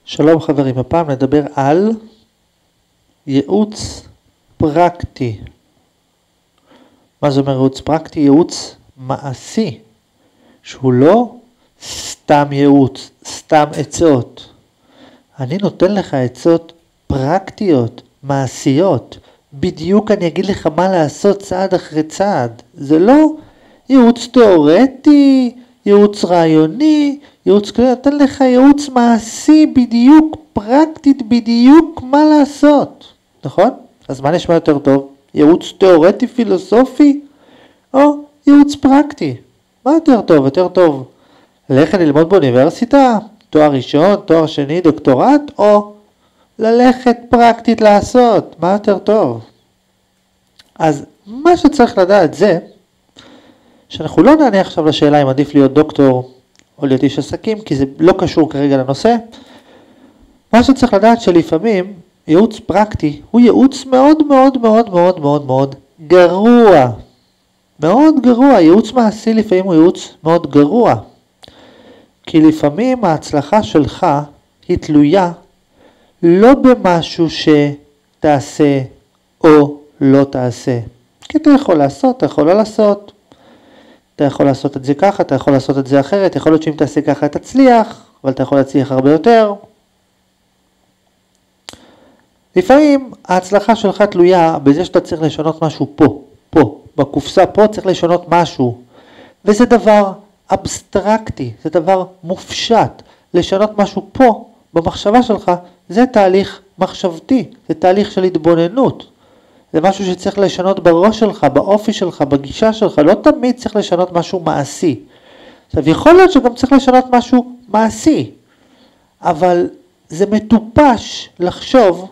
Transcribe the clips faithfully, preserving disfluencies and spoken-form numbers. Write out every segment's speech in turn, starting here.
שלום חברים, הפעם נדבר על ייעוץ פרקטי. מה זה אומר ייעוץ פרקטי? ייעוץ מעשי, שהוא לא סתם ייעוץ, סתם עצות. אני נותן לך עצות פרקטיות, מעשיות. בדיוק אני אגיד לך מה לעשות צעד אחרי צעד. זה לא ייעוץ תיאורטי, ייעוץ רעיוני, ייעוץ כלי, נותן לך ייעוץ מעשי בדיוק, פרקטית בדיוק מה לעשות. נכון? אז מה נשמע יותר טוב? ייעוץ תיאורטי פילוסופי או ייעוץ פרקטי? מה יותר טוב? יותר טוב ללכת ללמוד באוניברסיטה, תואר ראשון, תואר שני, דוקטורט, או ללכת פרקטית לעשות? מה יותר טוב? אז מה שצריך לדעת זה שאנחנו לא נענה עכשיו לשאלה אם עדיף להיות דוקטור או להיות איש עסקים, כי זה לא קשור כרגע לנושא. מה שצריך לדעת שלפעמים ייעוץ פרקטי הוא ייעוץ מאוד מאוד מאוד מאוד מאוד מאוד גרוע. מאוד גרוע. ייעוץ מעשי לפעמים הוא ייעוץ מאוד גרוע. כי לפעמים ההצלחה שלך היא תלויה לא במשהו שתעשה או לא תעשה. כי אתה יכול לעשות, אתה יכול לא לעשות. אתה יכול לעשות את זה ככה, אתה יכול לעשות את זה אחרת, יכול להיות שאם תעשה ככה תצליח, אבל אתה יכול להצליח הרבה יותר. לפעמים ההצלחה שלך תלויה בזה שאתה צריך לשנות משהו פה, פה, בקופסה פה צריך לשנות משהו. וזה דבר אבסטרקטי, זה דבר מופשט. לשנות משהו פה, במחשבה שלך, זה תהליך מחשבתי, זה תהליך של התבוננות. זה משהו שצריך לשנות בראש שלך, באופי שלך, בגישה שלך. לא תמיד צריך לשנות משהו מעשי. עכשיו, יכול להיות שגם צריך לשנות משהו מעשי. אבל זה מטופש לחשוב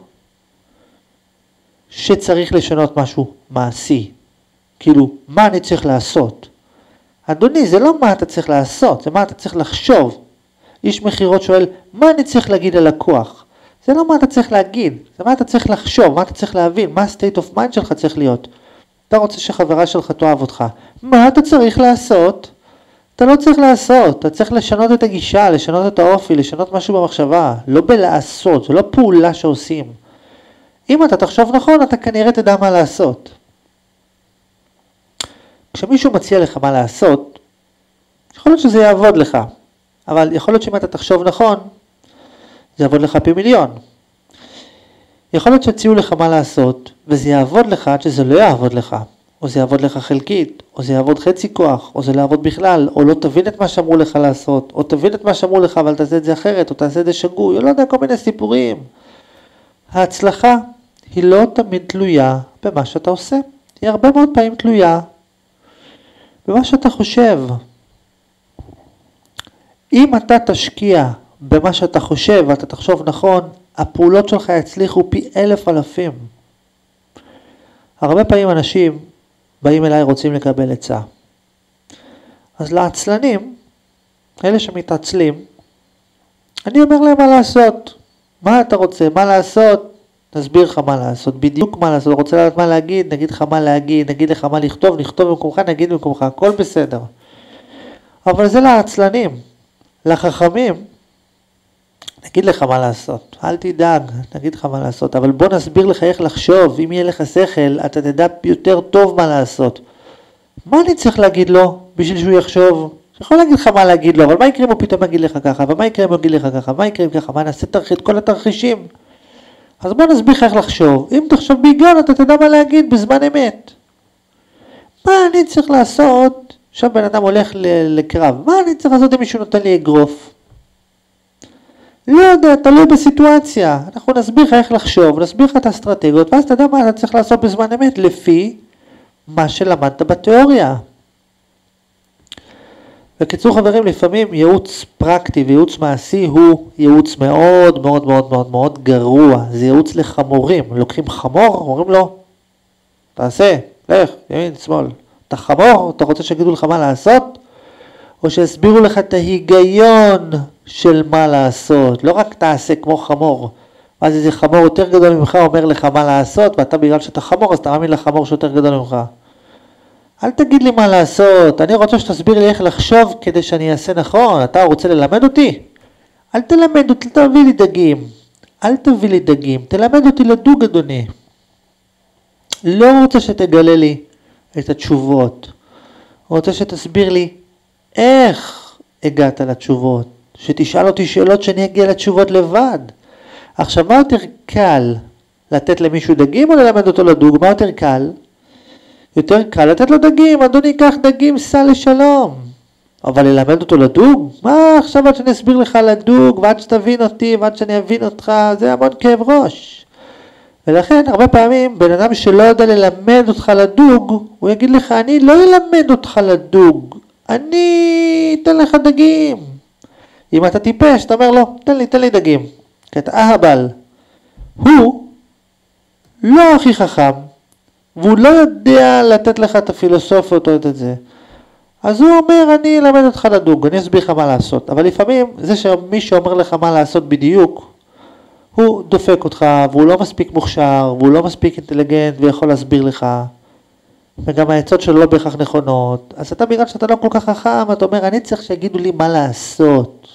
שצריך לשנות משהו מעשי. כאילו, מה אני צריך לעשות? אדוני, זה לא מה אתה צריך לעשות, זה מה אתה צריך לחשוב. איש מחירות שואל, מה אני צריך להגיד ללקוח? זה לא מה אתה צריך להגיד, זה מה אתה צריך לחשוב, מה אתה צריך להבין, מה ה-state of mind שלך צריך להיות. אתה רוצה שחברה שלך תאהב אותך. מה אתה צריך לעשות? אתה לא צריך לעשות, אתה צריך לשנות את הגישה, לשנות את האופי, לשנות משהו במחשבה. לא בלעשות, זה לא פעולה שעושים. אם אתה תחשוב נכון, אתה כנראה תדע מה לעשות. כשמישהו מציע לך מה לעשות, יכול להיות שזה יעבוד לך. אבל יכול להיות שאם אתה תחשוב נכון, זה יעבוד לך פי מיליון. יכול להיות שהציעו לך מה לעשות, וזה יעבוד לך עד שזה לא יעבוד לך. או זה יעבוד לך חלקית, או זה יעבוד חצי כוח, או זה לא יעבוד בכלל, או לא תבין את מה שאמרו לך לעשות, או תבין את מה שאמרו לך, אבל תעשה את זה אחרת, או תעשה את זה שגוי, או לא יודע, כל מיני סיפורים. ההצלחה היא לא תמיד תלויה במה שאתה עושה. היא הרבה מאוד פעמים תלויה במה שאתה חושב. אם אתה תשקיע במה שאתה חושב ואתה תחשוב נכון, הפעולות שלך יצליחו פי אלף אלפים. הרבה פעמים אנשים באים אליי רוצים לקבל עצה. אז לעצלנים, אלה שמתעצלים, אני אומר להם מה לעשות. מה אתה רוצה? מה לעשות? נסביר לך מה לעשות. בדיוק מה לעשות. רוצה לדעת מה להגיד? נגיד לך מה להגיד. נגיד לך מה לכתוב. נכתוב במקומך, נגיד במקומך. הכל בסדר. אבל זה לעצלנים. לחכמים, נגיד לך מה לעשות, אל תדאג, נגיד לך מה לעשות, אבל בוא נסביר לך איך לחשוב, אם יהיה לך שכל, אתה תדע יותר טוב מה לעשות. מה אני צריך להגיד לו בשביל שהוא יחשוב? אני יכול להגיד לך מה להגיד לו, אבל מה יקרה אם הוא פתאום יגיד לך ככה, ומה יקרה אם הוא יגיד לך ככה, מה יקרה אם ככה, מה נעשה תרחיש, את כל התרחישים. אז בוא נסביר לך איך לחשוב, אם תחשוב בהיגיון אתה תדע מה להגיד בזמן אמת. מה אני צריך לעשות? עכשיו בן אדם הולך לקרב, מה אני צריך לעשות אם מישהו נותן לי אגרוף? לא יודע, תלוי בסיטואציה. אנחנו נסביר לך איך לחשוב, נסביר לך את האסטרטגיות, ואז אתה יודע מה אתה צריך לעשות בזמן אמת, לפי מה שלמדת בתיאוריה. בקיצור חברים, לפעמים ייעוץ פרקטי וייעוץ מעשי הוא ייעוץ מאוד מאוד מאוד מאוד מאוד גרוע. זה ייעוץ לחמורים. לוקחים חמור, אומרים לו, תעשה, לך, ימין, שמאל. אתה חמור, אתה רוצה שיגידו לך מה לעשות? או שיסבירו לך את ההיגיון של מה לעשות. לא רק תעשה כמו חמור. אז איזה חמור יותר גדול ממך אומר לך מה לעשות, ואתה בגלל שאתה חמור, אז אתה מאמין לחמור שיותר גדול ממך. אל תגיד לי מה לעשות, אני רוצה שתסביר לי איך לחשוב כדי שאני אעשה נכון. אתה רוצה ללמד אותי? אל תלמד אותי, תביא לי דגים. אל תביא לי דגים, תלמד אותי לדוג אדוני. לא רוצה שתגלה לי את התשובות. רוצה שתסביר לי איך הגעת לתשובות. שתשאל אותי שאלות שאני אגיע לתשובות לבד. עכשיו מה יותר קל? לתת למישהו דגים או ללמד אותו לדוג? מה יותר קל? יותר קל לתת לו דגים, אדוני קח דגים, סע לשלום. אבל ללמד אותו לדוג? מה עכשיו עד שאני אסביר לך לדוג, ועד שתבין אותי, ועד שאני אבין אותך, זה המון כאב ראש. ולכן הרבה פעמים בן אדם שלא יודע ללמד אותך לדוג, הוא יגיד לך אני לא אלמד אותך לדוג, אני אתן לך דגים. אם אתה טיפש, אתה אומר לו תן לי, תן לי דגים. כי אתה אהבל. הוא לא הכי חכם, והוא לא יודע לתת לך את הפילוסופיות או את זה. אז הוא אומר, אני אלמד אותך לדוג, אני אסביר לך מה לעשות. אבל לפעמים, זה שמי שאומר לך מה לעשות בדיוק, הוא דופק אותך, והוא לא מספיק מוכשר, והוא לא מספיק אינטליגנט, ויכול להסביר לך. וגם העצות שלו לא בהכרח נכונות. אז אתה בגלל שאתה לא כל כך חכם, אתה אומר, אני צריך שיגידו לי מה לעשות.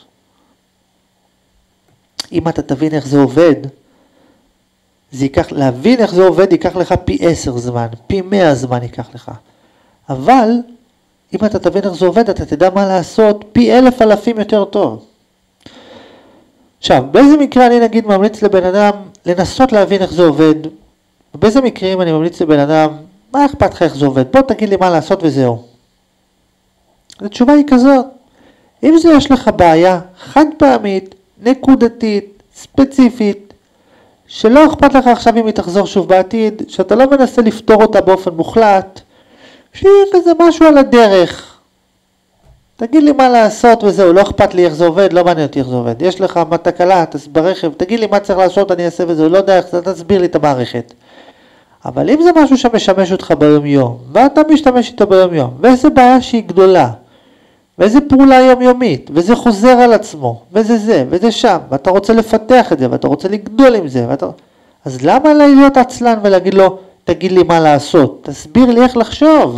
אם אתה תבין איך זה עובד, זה ייקח, להבין איך זה עובד ייקח לך פי עשר זמן, פי מאה זמן ייקח לך. אבל, אם אתה תבין איך זה עובד, אתה תדע מה לעשות פי אלף אלפים יותר טוב. עכשיו, באיזה מקרה אני נגיד ממליץ לבן אדם לנסות להבין איך זה עובד? ובאיזה מקרים אני ממליץ לבן אדם, מה אכפת לך איך זה עובד? בוא תגיד לי מה לעשות וזהו. התשובה היא כזאת, אם זה יש לך בעיה חד פעמית, נקודתית, ספציפית, שלא אכפת לך עכשיו אם היא תחזור שוב בעתיד, שאתה לא מנסה לפתור אותה באופן מוחלט, שיהיה כזה משהו על הדרך. תגיד לי מה לעשות וזהו, לא אכפת לי איך זה עובד, לא מעניין אותי איך זה עובד. יש לך מה תקלה, ברכב, תגיד לי מה צריך לעשות, אני אעשה וזהו, לא יודע איך זה, תסביר לי את המערכת. אבל אם זה משהו שמשמש אותך ביום יום, ואתה משתמש איתו ביום יום, ואיזה בעיה שהיא גדולה, ואיזה פעולה יומיומית, וזה חוזר על עצמו, וזה זה, וזה שם, ואתה רוצה לפתח את זה, ואתה רוצה לגדול עם זה, ואתה... אז למה להיות עצלן ולהגיד לו, תגיד לי מה לעשות, תסביר לי איך לחשוב.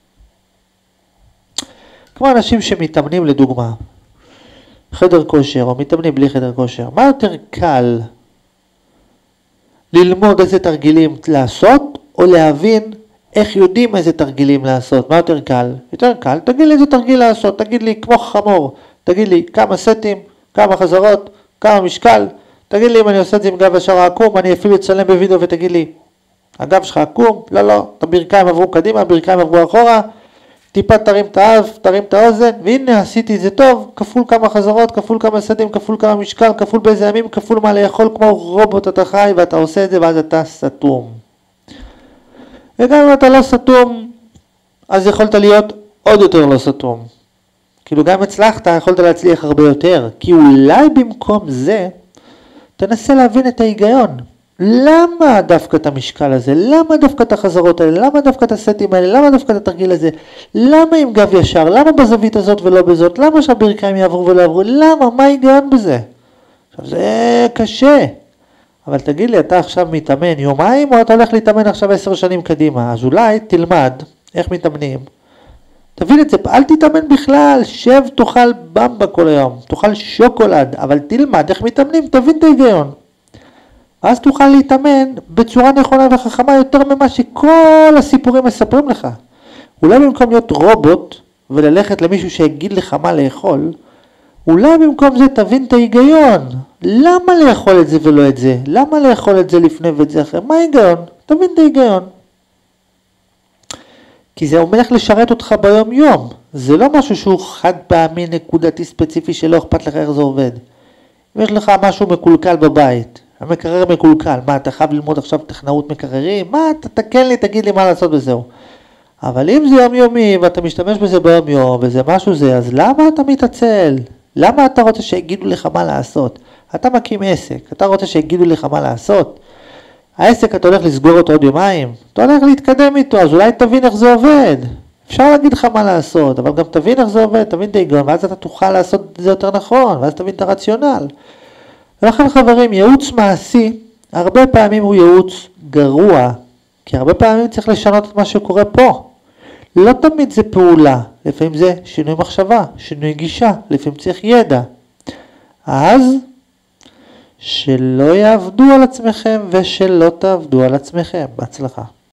כמו אנשים שמתאמנים לדוגמה, חדר כושר, או מתאמנים בלי חדר כושר, מה יותר קל ללמוד איזה תרגילים לעשות, או להבין איך יודעים איזה תרגילים לעשות? מה יותר קל? יותר קל, תגיד לי איזה תרגיל לעשות, תגיד לי כמו חמור, תגיד לי כמה סטים, כמה חזרות, כמה משקל, תגיד לי אם אני עושה את זה עם גב ישר העקום, אני אפילו אצלם בווידאו ותגיד לי, הגב שלך עקום, לא לא, הברכיים עברו קדימה, הברכיים עברו אחורה, טיפה תרים את האף, תרים את האוזן, והנה עשיתי את זה טוב, כפול כמה חזרות, כפול כמה סטים, כפול כמה משקל, כפול באיזה ימים, כפול מה לאכול, כמו רובוט אתה חי, ואתה עושה את זה ואז אתה סתום. וגם אם אתה לא סתום, אז יכולת להיות עוד יותר לא סתום. כאילו גם הצלחת, יכולת להצליח הרבה יותר, כי אולי במקום זה, תנסה להבין את ההיגיון. למה דווקא את המשקל הזה? למה דווקא את החזרות האלה? למה דווקא את הסטים האלה? למה דווקא את התרגיל הזה? למה עם גב ישר? למה בזווית הזאת ולא בזאת? למה שהברכיים יעברו ולא יעברו? למה? מה ההיגיון בזה? עכשיו זה קשה. אבל תגיד לי, אתה עכשיו מתאמן יומיים או אתה הולך להתאמן עכשיו עשר שנים קדימה? אז אולי תלמד איך מתאמנים. תבין את זה, אל תתאמן בכלל, שב תאכל במבה כל היום, תאכל שוקולד, אבל תלמד איך מתאמנים, תבין את ההיגיון. אז תוכל להתאמן בצורה נכונה וחכמה יותר ממה שכל הסיפורים מספרים לך. אולי במקום להיות רובוט וללכת למישהו שיגיד לך מה לאכול, אולי במקום זה תבין את ההיגיון. למה לאכול את זה ולא את זה? למה לאכול את זה לפני ואת זה אחרי? מה ההיגיון? תבין את ההיגיון. כי זה אומר איך לשרת אותך ביום יום. זה לא משהו שהוא חד פעמי נקודתי ספציפי שלא אכפת לך איך זה עובד. אם יש לך משהו מקולקל בבית, המקרר מקולקל, מה אתה חייב ללמוד עכשיו טכנאות מקררים? מה אתה תקן לי, תגיד לי מה לעשות וזהו. אבל אם זה יום יומי ואתה משתמש בזה ביום יום וזה משהו זה, אז למה אתה מתעצל? למה אתה רוצה שיגידו לך מה לעשות? אתה מקים עסק, אתה רוצה שיגידו לך מה לעשות? העסק אתה הולך לסגור אותו עוד יומיים, אתה הולך להתקדם איתו, אז אולי תבין איך זה עובד. אפשר להגיד לך מה לעשות, אבל גם תבין איך זה עובד, תבין את ההיגיון, ואז אתה תוכל לעשות את זה יותר נכון, ואז תבין את הרציונל. ולכן חברים, ייעוץ מעשי, הרבה פעמים הוא ייעוץ גרוע, כי הרבה פעמים צריך לשנות את מה שקורה פה. לא תמיד זה פעולה, לפעמים זה שינוי מחשבה, שינוי גישה, לפעמים צריך ידע. אז שלא יעבדו על עצמכם ושלא תעבדו על עצמכם. בהצלחה.